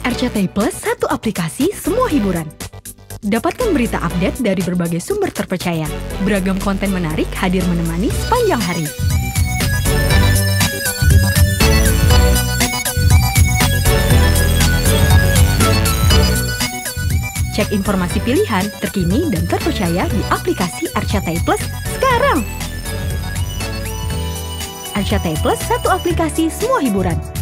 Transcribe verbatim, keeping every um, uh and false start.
R C T I Plus, satu aplikasi, semua hiburan. Dapatkan berita update dari berbagai sumber terpercaya. Beragam konten menarik hadir menemani sepanjang hari. Cek informasi pilihan, terkini dan terpercaya di aplikasi R C T I Plus sekarang. R C T I Plus, satu aplikasi, semua hiburan.